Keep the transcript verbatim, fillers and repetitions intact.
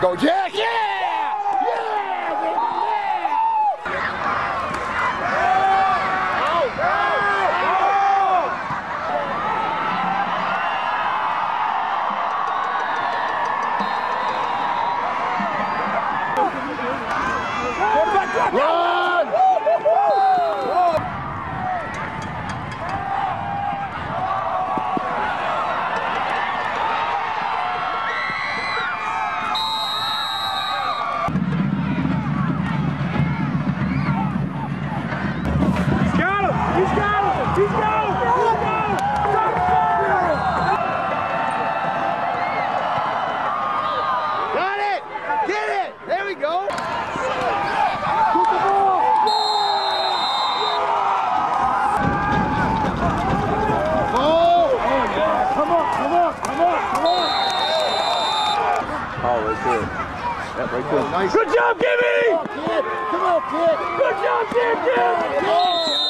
go, Jack! Yeah! Yeah, baby, yeah! Run! He's got him! He's got him! He's got him! Got it! Get it! There we go! Put the ball! Oh! Oh, yeah! Come on! Come on! Come on! Come on! Oh, right there. Yep, right there. Nice. Good job, Kimmy! Come on, kid! Come on, kid! Good job, kid! Kid!